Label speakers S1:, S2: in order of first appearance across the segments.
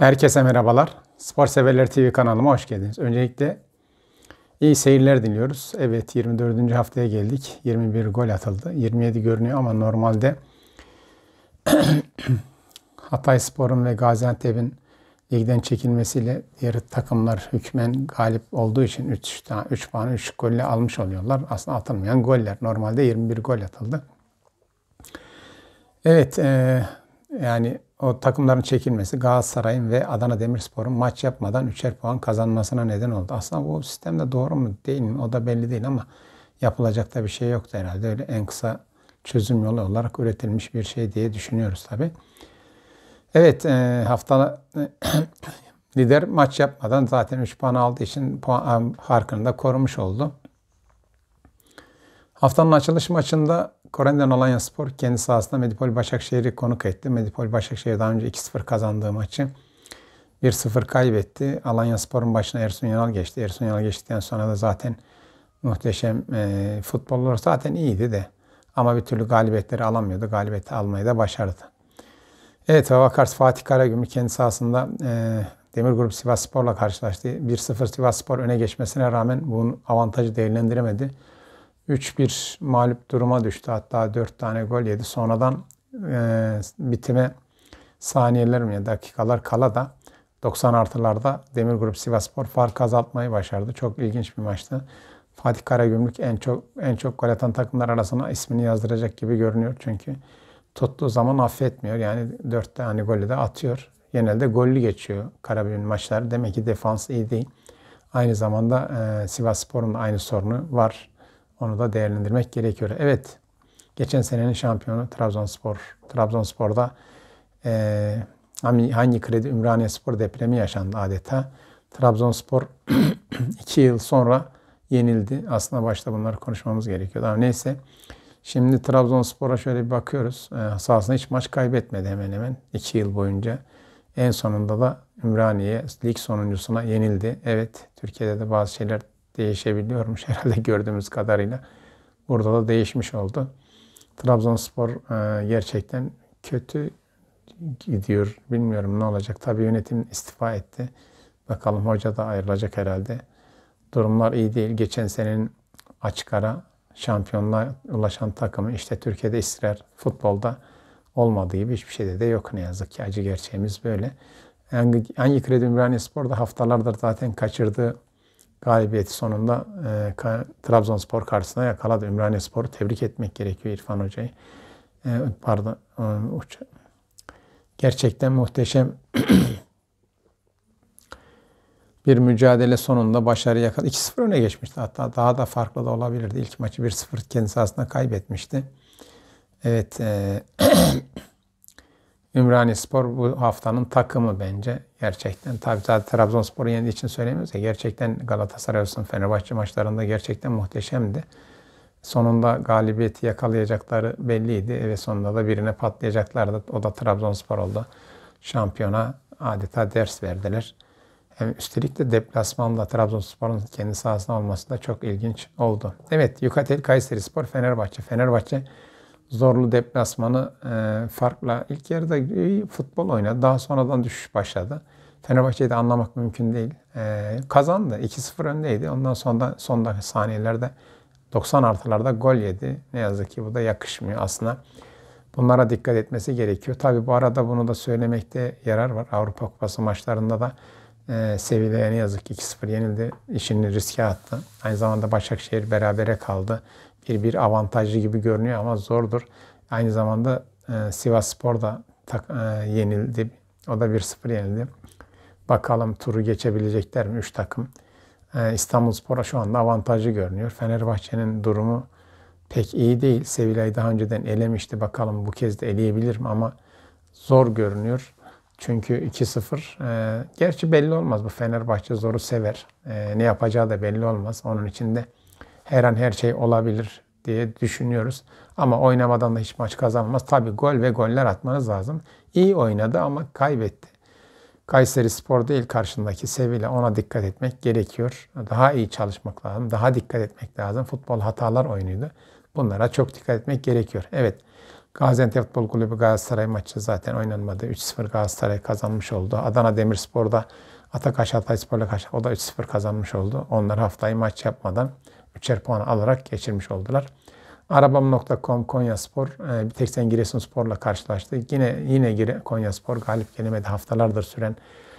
S1: Herkese merhabalar. Spor Severler TV kanalıma hoş geldiniz. Öncelikle iyi seyirler diliyoruz. Evet, 24. haftaya geldik. 21 gol atıldı. 27 görünüyor ama normalde Hatayspor'un ve Gaziantep'in ligden çekilmesiyle diğer takımlar hükmen galip olduğu için 3 puan 3 golle almış oluyorlar. Aslında atılmayan goller. Normalde 21 gol atıldı. Evet, yani o takımların çekilmesi Galatasaray'ın ve Adana Demirspor'un maç yapmadan 3'er puan kazanmasına neden oldu. Aslında bu sistemde doğru mu değil mi o da belli değil ama yapılacak da bir şey yoktu herhalde. Öyle en kısa çözüm yolu olarak üretilmiş bir şey diye düşünüyoruz tabii. Evet, hafta lider maç yapmadan zaten 3 puan aldığı için puan farkını da korumuş oldu. Haftanın açılış maçında Korendon Alanyaspor kendi sahasında Medipol Başakşehir'i konuk etti. Medipol Başakşehir daha önce 2-0 kazandığı maçı 1-0 kaybetti. Alanyaspor'un başına Ersun Yanal geçti. Ersun Yanal geçtikten sonra da zaten muhteşem futbollar zaten iyiydi de ama bir türlü galibiyetleri alamıyordu. Galibiyeti almayı da başardı. Evet, Vakars Fatih Karagümrük kendi sahasında Demir Grup Sivasspor'la karşılaştı. 1-0 Sivasspor öne geçmesine rağmen bu avantajı değerlendiremedi. 3-1 mağlup duruma düştü. Hatta 4 tane gol yedi. Sonradan bitime saniyeler mi dakikalar kala da 90 artılarda Demir Grup Sivasspor fark azaltmayı başardı. Çok ilginç bir maçtı. Fatih Karagümrük en çok gol atan takımlar arasına ismini yazdıracak gibi görünüyor. Çünkü tuttuğu zaman affetmiyor. Yani 4 tane golü de atıyor. Genelde gollü geçiyor Karagümrük maçları. Demek ki defans iyi değil. Aynı zamanda Sivasspor'un da aynı sorunu var. Onu da değerlendirmek gerekiyor. Evet, geçen senenin şampiyonu Trabzonspor. Trabzonspor'da hangi kredi Ümraniyespor depremi yaşandı adeta. Trabzonspor 2 yıl sonra yenildi. Aslında başta bunları konuşmamız gerekiyordu. Ama neyse. Şimdi Trabzonspor'a şöyle bir bakıyoruz. Sahasında hiç maç kaybetmedi hemen hemen 2 yıl boyunca. En sonunda da Ümraniye lig sonuncusuna yenildi. Evet, Türkiye'de de bazı şeyler değişebiliyormuş herhalde gördüğümüz kadarıyla. Burada da değişmiş oldu. Trabzonspor gerçekten kötü gidiyor. Bilmiyorum ne olacak. Tabii yönetim istifa etti. Bakalım hoca da ayrılacak herhalde. Durumlar iyi değil. Geçen senenin açık ara şampiyonluğa ulaşan takımı işte Türkiye'de istikrar futbolda olmadığı gibi hiçbir şeyde de yok ne yazık ki. Acı gerçeğimiz böyle. Hangi Kredi Ümraniyespor'da haftalardır zaten kaçırdığı galibiyeti sonunda Trabzonspor karşısında yakaladı. Ümraniyespor'u tebrik etmek gerekiyor İrfan Hoca'yı. Gerçekten muhteşem bir mücadele sonunda başarı yakaladı. 2-0 öne geçmişti. Hatta daha da farklı da olabilirdi. İlk maçı 1-0 kendi sahasında kaybetmişti. Evet, Ümraniyespor bu haftanın takımı bence. Gerçekten tabii zaten Trabzonspor'u yendiği için söylemiyoruz ya. Gerçekten Galatasaray olsun Fenerbahçe maçlarında gerçekten muhteşemdi. Sonunda galibiyeti yakalayacakları belliydi ve sonunda da birine patlayacaklardı. O da Trabzonspor oldu. Şampiyona adeta ders verdiler. Üstelik de deplasmanda Trabzonspor'un kendi sahasında olması da çok ilginç oldu. Evet, Yukatel Kayserispor Fenerbahçe. Fenerbahçe zorlu deplasmanı farkla ilk yarıda iyi futbol oynadı. Daha sonradan düşüş başladı. Fenerbahçe'yi de anlamak mümkün değil. Kazandı. 2-0 öndeydi. Ondan sonra son dakika saniyelerde 90 artılarda gol yedi. Ne yazık ki bu da yakışmıyor aslında. Bunlara dikkat etmesi gerekiyor. Tabii bu arada bunu da söylemekte yarar var. Avrupa Kupası maçlarında da Sevilla'ya ne yazık ki 2-0 yenildi. İşini riske attı. Aynı zamanda Başakşehir berabere kaldı. Bir avantajlı gibi görünüyor ama zordur. Aynı zamanda Sivasspor da yenildi. O da 1-0 yenildi. Bakalım turu geçebilecekler mi 3 takım. İstanbulspor'a şu anda avantajlı görünüyor. Fenerbahçe'nin durumu pek iyi değil. Sevilla'yı daha önceden elemişti. Bakalım bu kez de eleyebilir mi ama zor görünüyor. Çünkü 2-0 gerçi belli olmaz. Bu Fenerbahçe zoru sever. Ne yapacağı da belli olmaz. Onun için de her an her şey olabilir diye düşünüyoruz. Ama oynamadan da hiç maç kazanmaz. Tabii gol ve goller atmanız lazım. İyi oynadı ama kaybetti. Kayserispor değil karşındaki Sevilla, ona dikkat etmek gerekiyor. Daha iyi çalışmak lazım. Daha dikkat etmek lazım. Futbol hatalar oyunuydu. Bunlara çok dikkat etmek gerekiyor. Evet. Gaziantep Futbol Kulübü Galatasaray maçı zaten oynanmadı. 3-0 Galatasaray kazanmış oldu. Adana Demirspor'da Atakaş Hatayspor'la karşı o da 3-0 kazanmış oldu. Onlar haftayı maç yapmadan 3'er puan alarak geçirmiş oldular. Arabam.com Konyaspor bir tek sen Giresunspor'la karşılaştı. Yine Konyaspor galip gelemedi. Haftalardır süren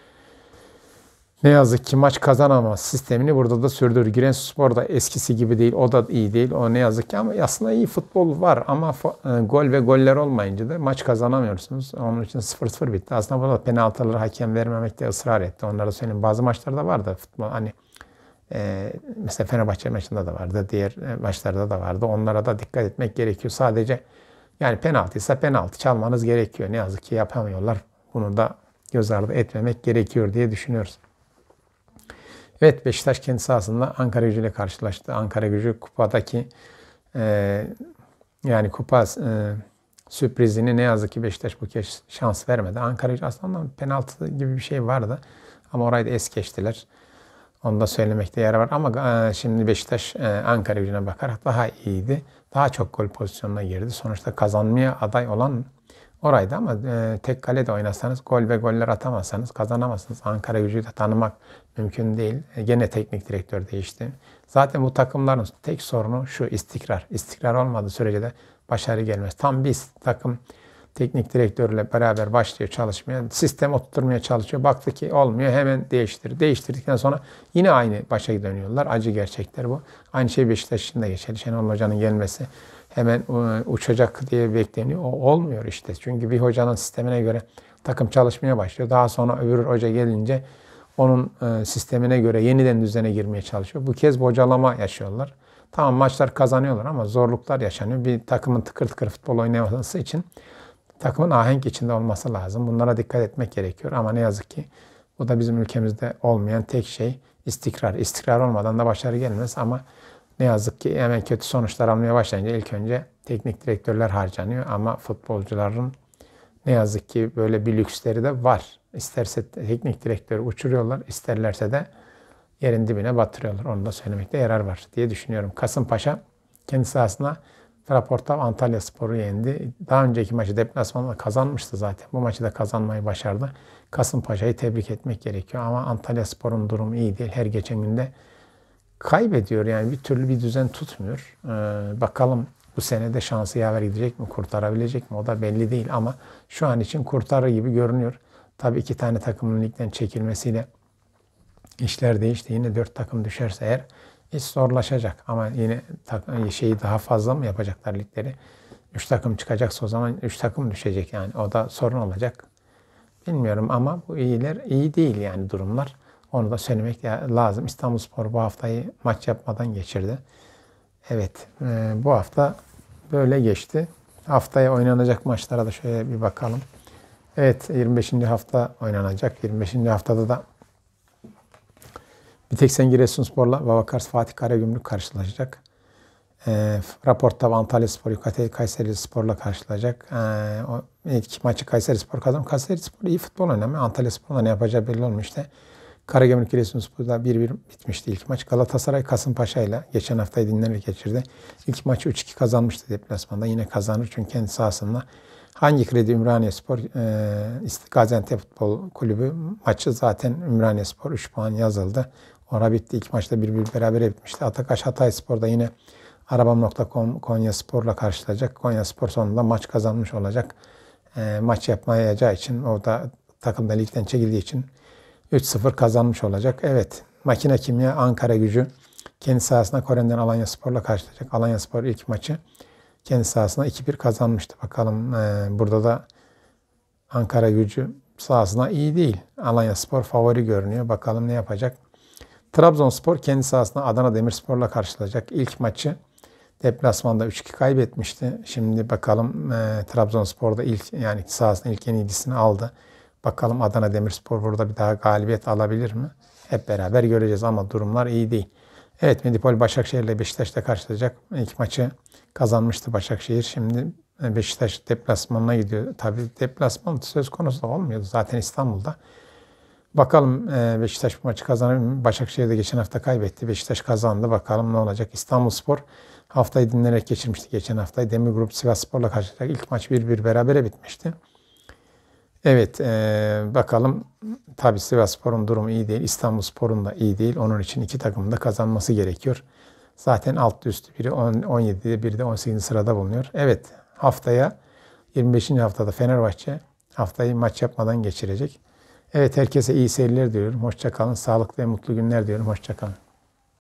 S1: ne yazık ki maç kazanamaz sistemini burada da sürdürür. Giresunspor da eskisi gibi değil. O da iyi değil. O ne yazık ki ama aslında iyi futbol var ama gol ve goller olmayınca da maç kazanamıyorsunuz. Onun için 0-0 bitti. Aslında burada penaltıları hakem vermemekte ısrar etti. Onlara söyleyeyim. Bazı maçlarda vardı futbol hani mesela Fenerbahçe maçında da vardı. Diğer maçlarda da vardı. Onlara da dikkat etmek gerekiyor. Sadece yani penaltıysa penaltı çalmanız gerekiyor. Ne yazık ki yapamıyorlar. Bunu da göz ardı etmemek gerekiyor diye düşünüyoruz. Evet, Beşiktaş kendi sahasında Ankaragücü ile karşılaştı. Ankaragücü kupadaki yani kupa sürprizini ne yazık ki Beşiktaş bu kez şans vermedi. Ankaragücü aslında penaltı gibi bir şey vardı. Ama orayı da es geçtiler. Onu da söylemekte yer var. Ama şimdi Beşiktaş Ankaragücü'ne bakarak daha iyiydi. Daha çok gol pozisyonuna girdi. Sonuçta kazanmaya aday olan oraydı ama tek kalede oynasanız gol ve goller atamazsanız kazanamazsınız. Ankaragücü'yü de tanımak mümkün değil. Gene teknik direktör değişti. Zaten bu takımların tek sorunu şu istikrar. İstikrar olmadığı sürece de başarı gelmez. Tam bir takım teknik direktörle beraber başlıyor çalışmaya. Sistem oturtmaya çalışıyor. Baktı ki olmuyor. Hemen değiştir. Değiştirdikten sonra yine aynı başa dönüyorlar. Acı gerçekler bu. Aynı şey Beşiktaş için de geçerli. Şenol Hoca'nın gelmesi hemen uçacak diye bekleniyor. O olmuyor işte. Çünkü bir hocanın sistemine göre takım çalışmaya başlıyor. Daha sonra öbür hoca gelince onun sistemine göre yeniden düzene girmeye çalışıyor. Bu kez bocalama yaşıyorlar. Tamam maçlar kazanıyorlar ama zorluklar yaşanıyor. Bir takımın tıkır tıkır futbol oynaması için takımın ahenk içinde olması lazım. Bunlara dikkat etmek gerekiyor. Ama ne yazık ki bu da bizim ülkemizde olmayan tek şey istikrar. İstikrar olmadan da başarı gelmez ama ne yazık ki hemen kötü sonuçlar almaya başlayınca ilk önce teknik direktörler harcanıyor ama futbolcuların ne yazık ki böyle bir lüksleri de var. İsterse teknik direktörü uçuruyorlar, isterlerse de yerin dibine batırıyorlar. Onu da söylemekte yarar var diye düşünüyorum. Kasımpaşa kendi sahasında Fraportav Antalyaspor'u yendi. Daha önceki maçı deplasmanda kazanmıştı zaten. Bu maçı da kazanmayı başardı. Kasımpaşa'yı tebrik etmek gerekiyor ama Antalyaspor'un durumu iyi değil. Her geçen günde kaybediyor yani bir türlü bir düzen tutmuyor. Bakalım bu sene de şansı yaver gidecek mi, kurtarabilecek mi o da belli değil ama şu an için kurtarır gibi görünüyor. Tabii 2 tane takımın ligden çekilmesiyle işler değişti. Yine 4 takım düşerse eğer iş zorlaşacak ama yine şeyi daha fazla mı yapacaklar ligleri? 3 takım çıkacaksa o zaman 3 takım düşecek yani o da sorun olacak. Bilmiyorum ama bu iyi değil yani durumlar. Onu da söylemek lazım. İstanbulspor bu haftayı maç yapmadan geçirdi. Evet, bu hafta böyle geçti. Haftaya oynanacak maçlara da şöyle bir bakalım. Evet, 25. hafta oynanacak. 25. haftada da bir tek sen Giresunspor'la Babakars Fatih Karagümrük karşılaşacak. Raporta Antalyaspor Kayserispor'la karşılaşacak. O ilk maçı Kayserispor kazandı. Kayserispor iyi futbol oynamıyor. Antalyaspor'la ne yapacağı belli olmuş işte. Karagümrük Giresunspor'da 1-1 bitmişti ilk maç. Galatasaray Kasımpaşa ile geçen haftayı dinlenerek geçirdi. İlk maçı 3-2 kazanmıştı deplasmanda. Yine kazanır çünkü kendi sahasında. Hangi Kredi Ümraniyespor Gaziantep Futbol Kulübü maçı zaten Ümraniyespor 3 puan yazıldı. Orada bitti. İlk maçta 1-1 berabere bitmişti. Atakaş Hatayspor'da yine Arabam.com Konyaspor'la karşılayacak. Konyaspor sonunda maç kazanmış olacak. Maç yapmayacağı için o da takımda ligden çekildiği için 3-0 kazanmış olacak. Evet, Makine Kimya Ankaragücü kendi sahasında Koren'den Alanyaspor'la karşılayacak. Alanyaspor ilk maçı kendi sahasında 2-1 kazanmıştı. Bakalım burada da Ankaragücü sahasında iyi değil. Alanyaspor favori görünüyor. Bakalım ne yapacak. Trabzonspor kendi sahasında Adana Demirspor'la karşılayacak. İlk maçı deplasmanda 3-2 kaybetmişti. Şimdi bakalım Trabzonspor'da yani sahasında ilk yenilgisini aldı. Bakalım Adana Demirspor burada bir daha galibiyet alabilir mi? Hep beraber göreceğiz ama durumlar iyi değil. Evet, Medipol Başakşehir ile Beşiktaş'ta karşılayacak. İlk maçı kazanmıştı Başakşehir. Şimdi Beşiktaş deplasmanına gidiyor. Tabii deplasman söz konusu olmuyordu zaten İstanbul'da. Bakalım Beşiktaş bu maçı kazanır mı? Başakşehir de geçen hafta kaybetti. Beşiktaş kazandı. Bakalım ne olacak? İstanbulspor haftayı dinlenerek geçirmişti geçen haftayı. Demirgrup Sivasspor'la karşılaşacak. İlk maç 1-1 berabere bitmişti. Evet, bakalım. Tabii Sivasspor'un durumu iyi değil. İstanbulspor'un da iyi değil. Onun için iki takımın da kazanması gerekiyor. Zaten alt üstü biri 17'de biri de 18. sırada bulunuyor. Evet, haftaya 25. haftada Fenerbahçe haftayı maç yapmadan geçirecek. Evet, herkese iyi seyirler diliyorum. Hoşça kalın. Sağlıklı ve mutlu günler diliyorum. Hoşça kalın.